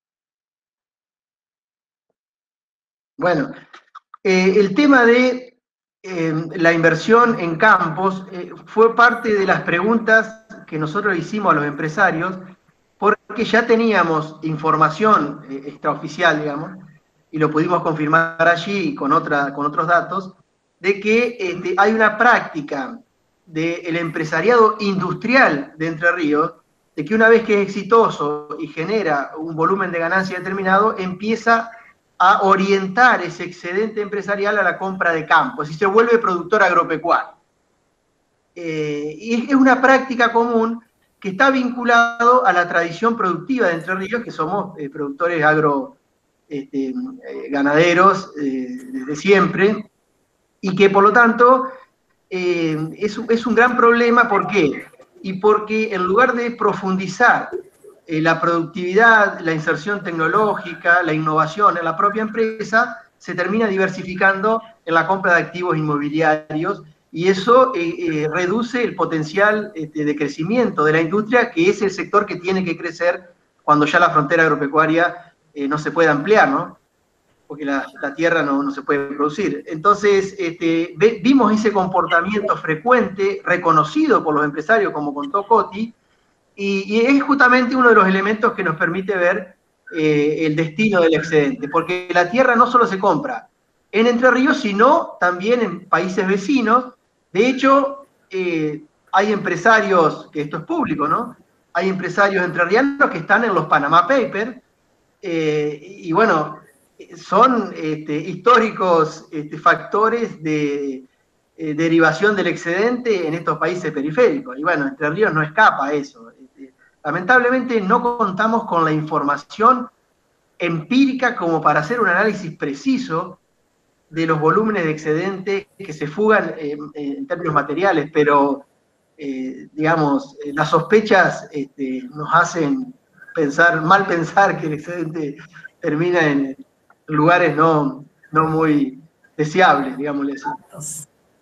Speaker 2: Bueno, el tema de la inversión en campos fue parte de las preguntas que nosotros hicimos a los empresarios, porque ya teníamos información extraoficial, digamos, y lo pudimos confirmar allí con otros datos, de que hay una práctica del empresariado industrial de Entre Ríos, de que una vez que es exitoso y genera un volumen de ganancia determinado, empieza a orientar ese excedente empresarial a la compra de campos y se vuelve productor agropecuario. Y es una práctica común que está vinculado a la tradición productiva de Entre Ríos, que somos productores ganaderos desde siempre, y que por lo tanto es un gran problema. ¿Por qué? Y porque en lugar de profundizar la productividad, la inserción tecnológica, la innovación en la propia empresa, se termina diversificando en la compra de activos inmobiliarios y eso reduce el potencial de crecimiento de la industria, que es el sector que tiene que crecer cuando ya la frontera agropecuaria no se puede ampliar, ¿no? Porque la tierra no se puede producir. Entonces, vimos ese comportamiento frecuente, reconocido por los empresarios, como contó Coti, y es justamente uno de los elementos que nos permite ver el destino del excedente, porque la tierra no solo se compra en Entre Ríos, sino también en países vecinos. De hecho, hay empresarios, que esto es público, ¿no? Hay empresarios entrerrianos que están en los Panama Papers, y bueno, son históricos factores de derivación del excedente en estos países periféricos. Y bueno, Entre Ríos no escapa a eso. Lamentablemente no contamos con la información empírica como para hacer un análisis preciso de los volúmenes de excedente que se fugan en términos materiales, pero digamos, las sospechas nos hacen mal pensar que el excedente termina en lugares no muy deseables, digámosle así.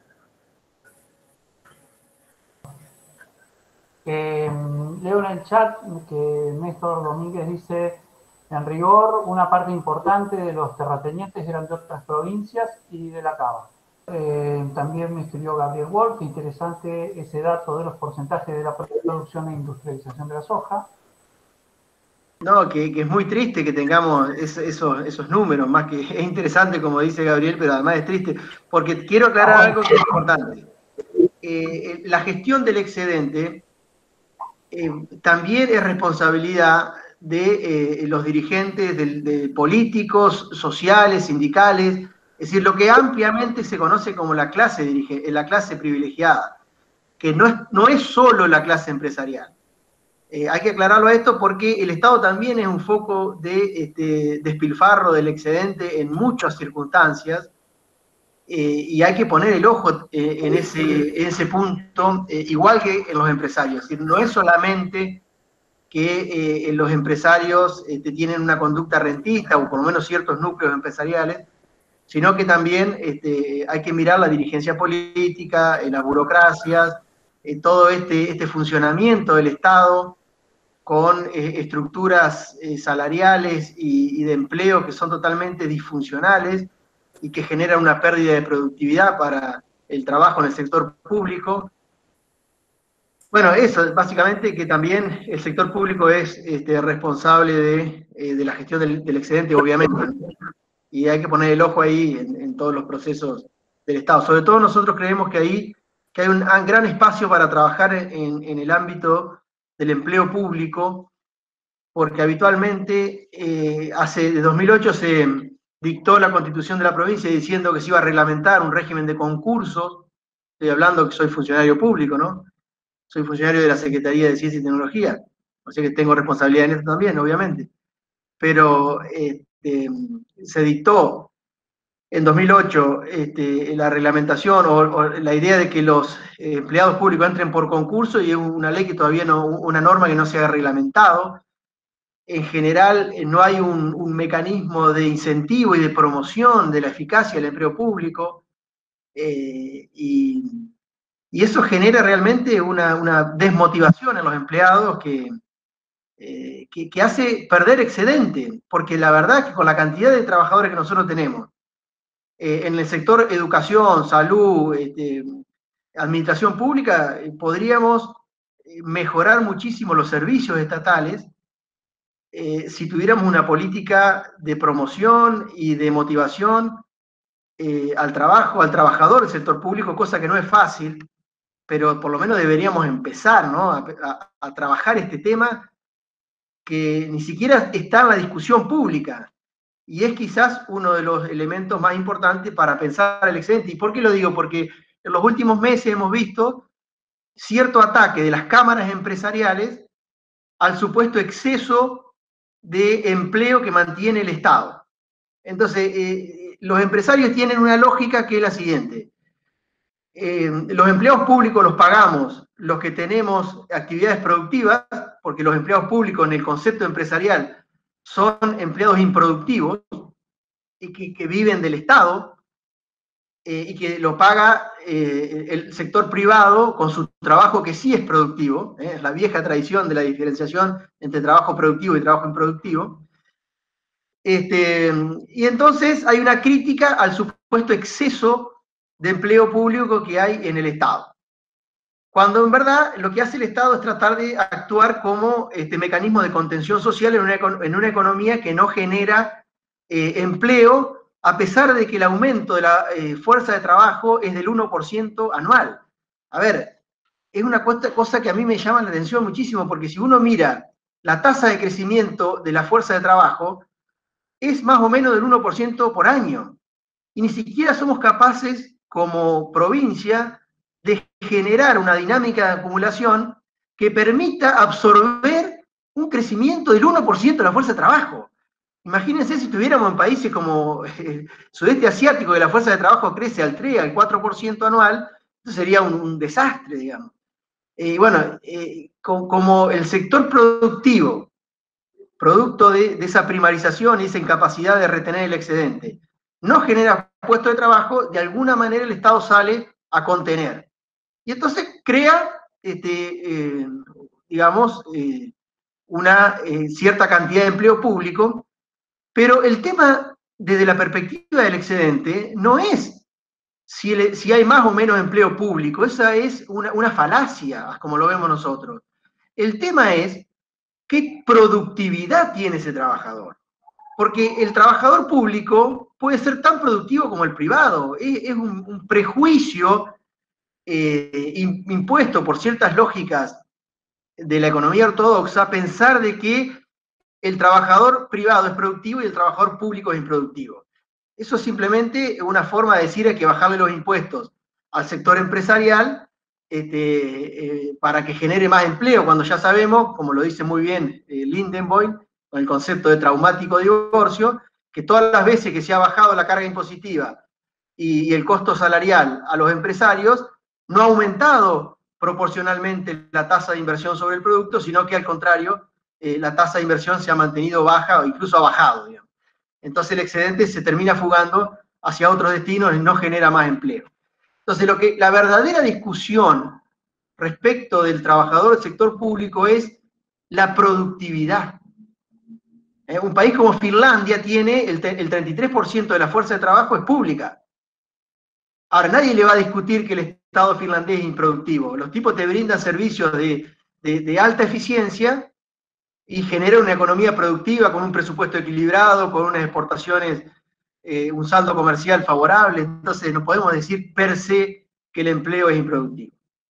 Speaker 1: Leo en el chat que Néstor Domínguez dice, en rigor, una parte importante de los terratenientes eran de otras provincias y de la Cava. También me escribió Gabriel Wolf, interesante ese dato de los porcentajes de la producción e industrialización de la soja.
Speaker 2: No, que es muy triste que tengamos esos números, más que es interesante, como dice Gabriel, pero además es triste, porque quiero aclarar algo que es importante. La gestión del excedente también es responsabilidad de los dirigentes, de políticos, sociales, sindicales, es decir, lo que ampliamente se conoce como la clase privilegiada, que no es solo la clase empresarial. Hay que aclararlo a esto porque el Estado también es un foco de despilfarro del excedente en muchas circunstancias, y hay que poner el ojo en ese punto, igual que en los empresarios. Es decir, no es solamente que los empresarios tienen una conducta rentista, o por lo menos ciertos núcleos empresariales, sino que también hay que mirar la dirigencia política, las burocracias, todo este funcionamiento del Estado con estructuras salariales y de empleo que son totalmente disfuncionales y que generan una pérdida de productividad para el trabajo en el sector público. Bueno, eso, básicamente que también el sector público es responsable de la gestión del excedente, obviamente, y hay que poner el ojo ahí en todos los procesos del Estado. Sobre todo nosotros creemos que hay un gran espacio para trabajar en el ámbito del empleo público, porque habitualmente de 2008 se dictó la Constitución de la provincia diciendo que se iba a reglamentar un régimen de concursos. Estoy hablando que soy funcionario público, ¿no? Soy funcionario de la Secretaría de Ciencia y Tecnología, o sea que tengo responsabilidad en esto también, obviamente. Pero se dictó en 2008 la reglamentación o la idea de que los empleados públicos entren por concurso, y es una ley que todavía no, una norma que no se ha reglamentado. En general no hay un mecanismo de incentivo y de promoción de la eficacia del empleo público, y eso genera realmente una desmotivación en los empleados que hace perder excedente, porque la verdad es que con la cantidad de trabajadores que nosotros tenemos, en el sector educación, salud, administración pública, podríamos mejorar muchísimo los servicios estatales si tuviéramos una política de promoción y de motivación al trabajo, al trabajador del sector público, cosa que no es fácil, pero por lo menos deberíamos empezar, ¿no?, a trabajar este tema que ni siquiera está en la discusión pública, y es quizás uno de los elementos más importantes para pensar el excedente. ¿Y por qué lo digo? Porque en los últimos meses hemos visto cierto ataque de las cámaras empresariales al supuesto exceso de empleo que mantiene el Estado. Entonces, los empresarios tienen una lógica que es la siguiente. Los empleados públicos los pagamos los que tenemos actividades productivas, porque los empleados públicos en el concepto empresarial son empleados improductivos y que viven del Estado, y que lo paga el sector privado con su trabajo, que sí es productivo, es la vieja tradición de la diferenciación entre trabajo productivo y trabajo improductivo. Y entonces hay una crítica al supuesto exceso de empleo público que hay en el Estado, cuando en verdad lo que hace el Estado es tratar de actuar como mecanismo de contención social en una economía que no genera empleo, a pesar de que el aumento de la fuerza de trabajo es del 1% anual. A ver, es una cosa que a mí me llama la atención muchísimo, porque si uno mira la tasa de crecimiento de la fuerza de trabajo, es más o menos del 1% por año. Y ni siquiera somos capaces, como provincia, de generar una dinámica de acumulación que permita absorber un crecimiento del 1% de la fuerza de trabajo. Imagínense si estuviéramos en países como sudeste asiático, que la fuerza de trabajo crece al 3, al 4% anual, eso sería un desastre, digamos. Bueno, como el sector productivo, producto de esa primarización y esa incapacidad de retener el excedente, no genera puestos de trabajo, de alguna manera el Estado sale a contener. Y entonces crea, digamos, una cierta cantidad de empleo público, pero el tema desde la perspectiva del excedente no es si hay más o menos empleo público, esa es una falacia, como lo vemos nosotros. El tema es qué productividad tiene ese trabajador. Porque el trabajador público puede ser tan productivo como el privado. Es un prejuicio impuesto por ciertas lógicas de la economía ortodoxa pensar de que el trabajador privado es productivo y el trabajador público es improductivo. Eso es simplemente una forma de decir hay que bajarle los impuestos al sector empresarial para que genere más empleo, cuando ya sabemos, como lo dice muy bien Lindenboy, con el concepto de traumático divorcio, que todas las veces que se ha bajado la carga impositiva y el costo salarial a los empresarios, no ha aumentado proporcionalmente la tasa de inversión sobre el producto, sino que al contrario, la tasa de inversión se ha mantenido baja o incluso ha bajado, digamos. Entonces el excedente se termina fugando hacia otros destinos y no genera más empleo. Entonces la verdadera discusión respecto del trabajador del sector público es la productividad. Un país como Finlandia tiene el 33% de la fuerza de trabajo es pública. Ahora, nadie le va a discutir que el Estado finlandés es improductivo. Los tipos te brindan servicios de alta eficiencia y generan una economía productiva con un presupuesto equilibrado, con unas exportaciones, un saldo comercial favorable. Entonces, no podemos decir per se que el empleo es improductivo.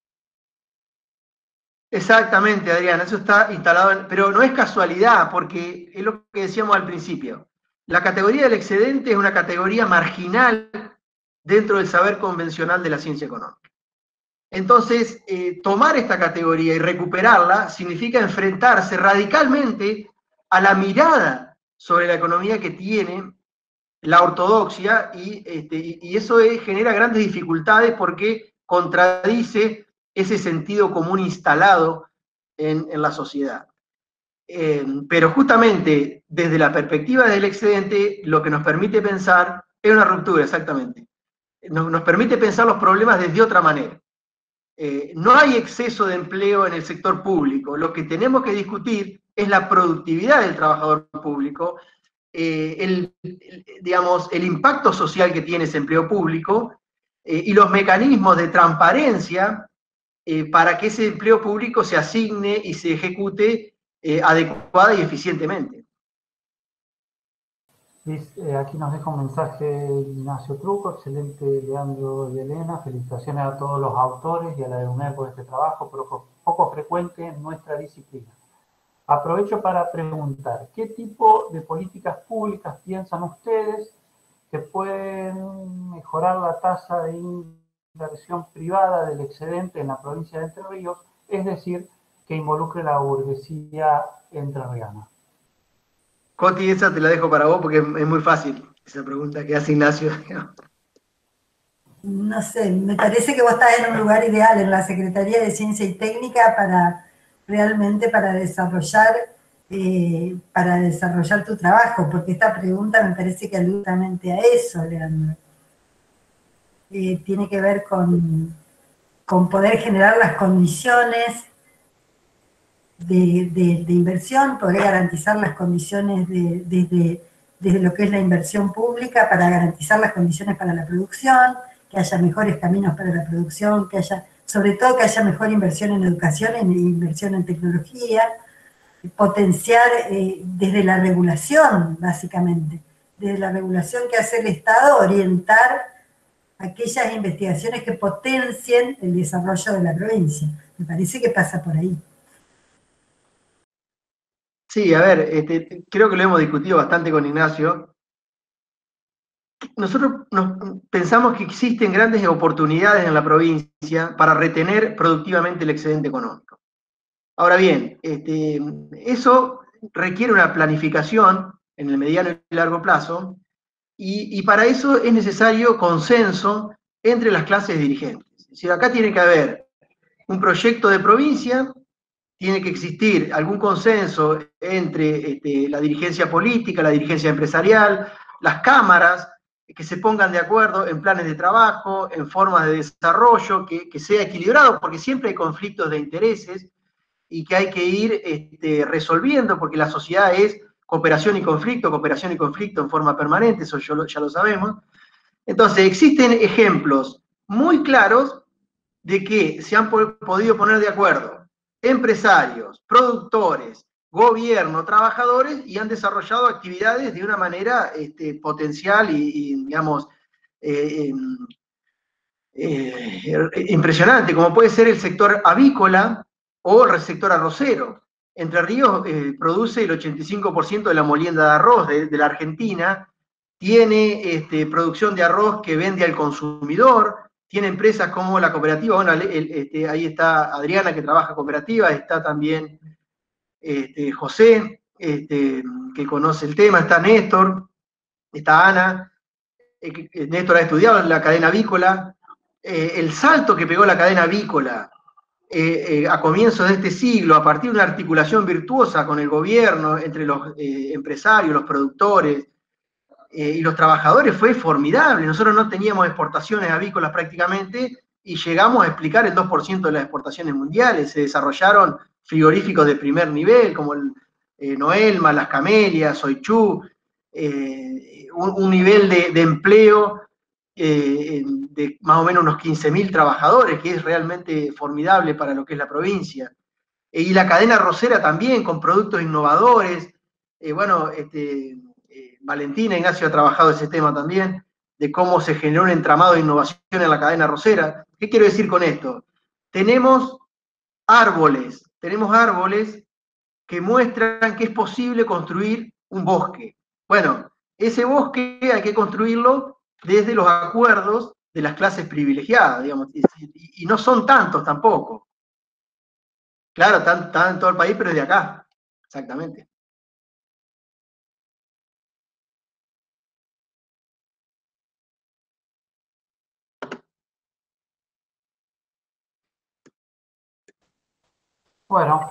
Speaker 2: Exactamente, Adrián, eso está instalado, pero no es casualidad, porque es lo que decíamos al principio. La categoría del excedente es una categoría marginal dentro del saber convencional de la ciencia económica. Entonces, tomar esta categoría y recuperarla significa enfrentarse radicalmente a la mirada sobre la economía que tiene la ortodoxia y eso genera grandes dificultades porque contradice ese sentido común instalado en la sociedad. Pero justamente desde la perspectiva del excedente, lo que nos permite pensar es una ruptura, exactamente. Nos permite pensar los problemas desde otra manera. No hay exceso de empleo en el sector público. Lo que tenemos que discutir es la productividad del trabajador público, digamos, el impacto social que tiene ese empleo público y los mecanismos de transparencia para que ese empleo público se asigne y se ejecute adecuada y eficientemente.
Speaker 1: Aquí nos deja un mensaje Ignacio Truco, excelente Leandro y Elena, felicitaciones a todos los autores y a la de UNER por este trabajo, pero poco frecuente en nuestra disciplina. Aprovecho para preguntar, ¿qué tipo de políticas públicas piensan ustedes que pueden mejorar la tasa de inversión privada del excedente en la provincia de Entre Ríos, es decir, que involucre la burguesía entrerriana?
Speaker 2: Coti, esa te la dejo para vos porque es muy fácil esa pregunta que hace Ignacio.
Speaker 3: No sé, me parece que vos estás en un lugar ideal, en la Secretaría de Ciencia y Técnica, para realmente para desarrollar tu trabajo, porque esta pregunta me parece que alude justamente a eso, Leandro. Tiene que ver con poder generar las condiciones de inversión, poder garantizar las condiciones desde lo que es la inversión pública para garantizar las condiciones para la producción, que haya mejores caminos para la producción, que haya, sobre todo que haya mejor inversión en educación, en inversión en tecnología, potenciar desde la regulación, básicamente, desde la regulación que hace el Estado, orientar aquellas investigaciones que potencien el desarrollo de la provincia. Me parece que pasa por ahí.
Speaker 2: Sí, a ver, creo que lo hemos discutido bastante con Ignacio. Nosotros pensamos que existen grandes oportunidades en la provincia para retener productivamente el excedente económico. Ahora bien, eso requiere una planificación en el mediano y largo plazo, y para eso es necesario consenso entre las clases dirigentes. Es decir, acá tiene que haber un proyecto de provincia, tiene que existir algún consenso entre la dirigencia política, la dirigencia empresarial, las cámaras, que se pongan de acuerdo en planes de trabajo, en formas de desarrollo, que sea equilibrado, porque siempre hay conflictos de intereses y que hay que ir resolviendo, porque la sociedad es cooperación y conflicto en forma permanente, eso ya lo sabemos. Entonces, existen ejemplos muy claros de que se han podido poner de acuerdo empresarios, productores, gobierno, trabajadores, y han desarrollado actividades de una manera potencial y digamos, impresionante, como puede ser el sector avícola o el sector arrocero. Entre Ríos produce el 85% de la molienda de arroz de la Argentina, tiene producción de arroz que vende al consumidor, tiene empresas como la cooperativa, bueno, ahí está Adriana que trabaja cooperativa, está también José, que conoce el tema, está Néstor, está Ana, Néstor ha estudiado en la cadena avícola, el salto que pegó la cadena avícola a comienzos de este siglo, a partir de una articulación virtuosa con el gobierno, entre los empresarios, los productores y los trabajadores, fue formidable. Nosotros no teníamos exportaciones avícolas prácticamente y llegamos a explicar el 2% de las exportaciones mundiales. Se desarrollaron frigoríficos de primer nivel, como el Noelma, Las Camelias, Soichú, un nivel de empleo de más o menos unos 15.000 trabajadores, que es realmente formidable para lo que es la provincia. Y la cadena arrocera también, con productos innovadores. Bueno, Valentina Ignacio ha trabajado ese tema también, de cómo se generó un entramado de innovación en la cadena arrocera. ¿Qué quiero decir con esto? Tenemos árboles que muestran que es posible construir un bosque. Bueno, ese bosque hay que construirlo desde los acuerdos de las clases privilegiadas, digamos, y no son tantos tampoco. Claro, están en todo el país, pero es de acá, exactamente.
Speaker 1: Bueno,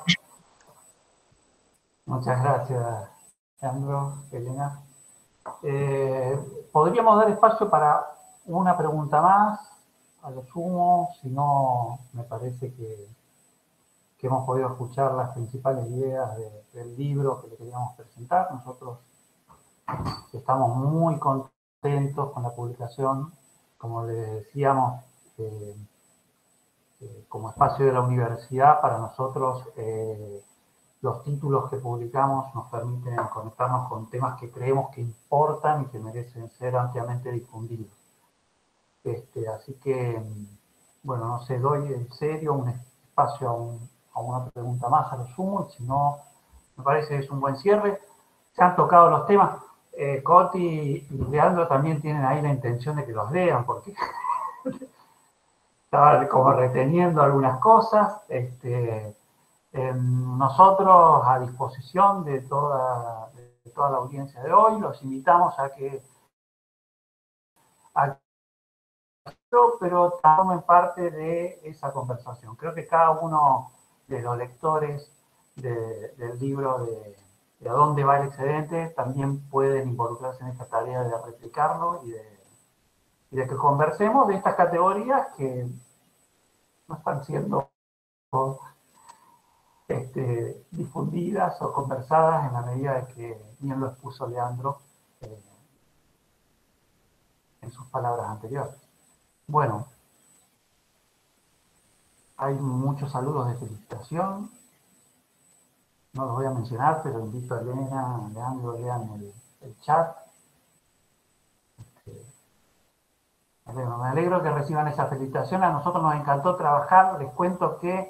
Speaker 1: muchas gracias, Leandro, Elena. Podríamos dar espacio para una pregunta más, a lo sumo, si no, me parece que hemos podido escuchar las principales ideas del libro que le queríamos presentar. Nosotros estamos muy contentos con la publicación, como les decíamos, como espacio de la universidad, para nosotros los títulos que publicamos nos permiten conectarnos con temas que creemos que importan y que merecen ser ampliamente difundidos. Así que, bueno, no sé, doy en serio un espacio a una pregunta más a lo sumo, y si no, me parece que es un buen cierre. Se han tocado los temas. Coti y Leandro también tienen ahí la intención de que los lean, porque estaba como reteniendo algunas cosas. Nosotros, a disposición de toda la audiencia de hoy, los invitamos a que pero tomen parte de esa conversación. Creo que cada uno de los lectores del libro de A dónde va el excedente también pueden involucrarse en esta tarea de replicarlo y de que conversemos de estas categorías que no están siendo difundidas o conversadas en la medida de que bien lo expuso Leandro en sus palabras anteriores. Bueno, hay muchos saludos de felicitación. No los voy a mencionar, pero invito a Elena, a Leandro, lean el chat. Me alegro que reciban esa felicitación. A nosotros nos encantó trabajar. Les cuento que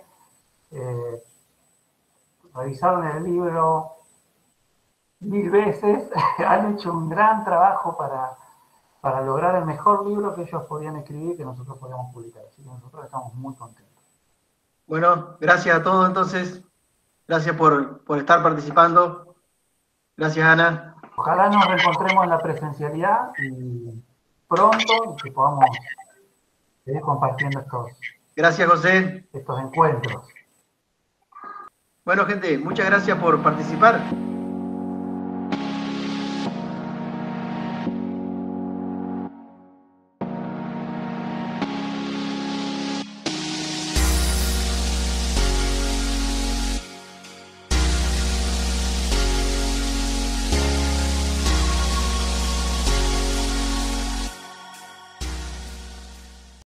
Speaker 1: revisaron el libro 1000 veces. Han hecho un gran trabajo para lograr el mejor libro que ellos podían escribir y que nosotros podíamos publicar. Así que nosotros estamos muy contentos.
Speaker 2: Bueno, gracias a todos entonces. Gracias por estar participando. Gracias, Ana.
Speaker 1: Ojalá nos reencontremos en la presencialidad y pronto y que podamos seguir compartiendo
Speaker 2: Gracias, José.
Speaker 1: estos encuentros.
Speaker 2: Bueno, gente, muchas gracias por participar.